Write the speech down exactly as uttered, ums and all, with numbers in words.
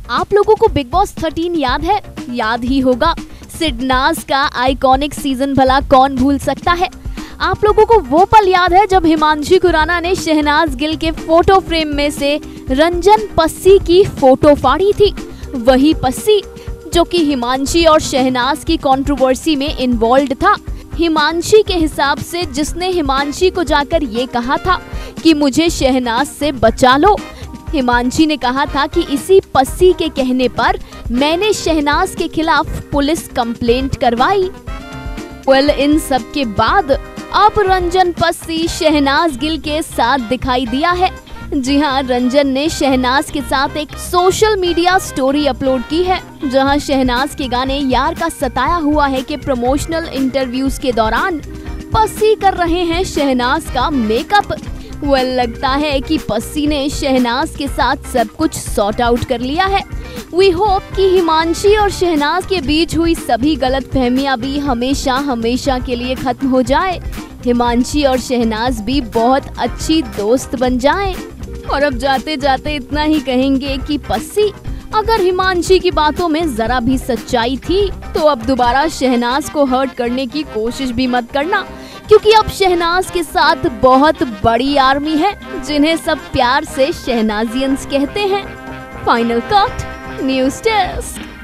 आप लोगों को बिग बॉस थर्टीन याद है? याद ही होगा। सिडनाज का आइकॉनिक सीजन भला कौन भूल सकता है। आप लोगों को वो पल याद है जब हिमांशी खुराना ने शहनाज गिल के फोटो फ्रेम में से रंजन पस्सी की फोटो फाड़ी थी। वही पस्सी जो कि हिमांशी और शहनाज की कंट्रोवर्सी में इन्वॉल्व था। हिमांशी के हिसाब से जिसने हिमांशी को जाकर ये कहा था कि मुझे शहनाज से बचा लो, हिमांशी ने कहा था कि इसी पस्सी के कहने पर मैंने शहनाज के खिलाफ पुलिस कंप्लेंट करवाई। वेल, इन सब के बाद अब रंजन पस्सी शहनाज गिल के साथ दिखाई दिया है। जी हाँ, रंजन ने शहनाज के साथ एक सोशल मीडिया स्टोरी अपलोड की है जहां शहनाज के गाने यार का सताया हुआ है के प्रमोशनल इंटरव्यूज के दौरान पस्सी कर रहे हैं शहनाज का मेकअप। वेल, लगता है कि पस्सी ने शहनाज के साथ सब कुछ सॉर्ट आउट कर लिया है। वी होप कि हिमांशी और शहनाज के बीच हुई सभी गलतफहमियां भी हमेशा हमेशा के लिए खत्म हो जाए। हिमांशी और शहनाज भी बहुत अच्छी दोस्त बन जाएं। और अब जाते जाते इतना ही कहेंगे कि पस्सी, अगर हिमांशी की बातों में जरा भी सच्चाई थी तो अब दोबारा शहनाज को हर्ट करने की कोशिश भी मत करना, क्योंकि अब शहनाज के साथ बहुत बड़ी आर्मी है जिन्हें सब प्यार से शहनाजियंस कहते हैं। Final cut news desk.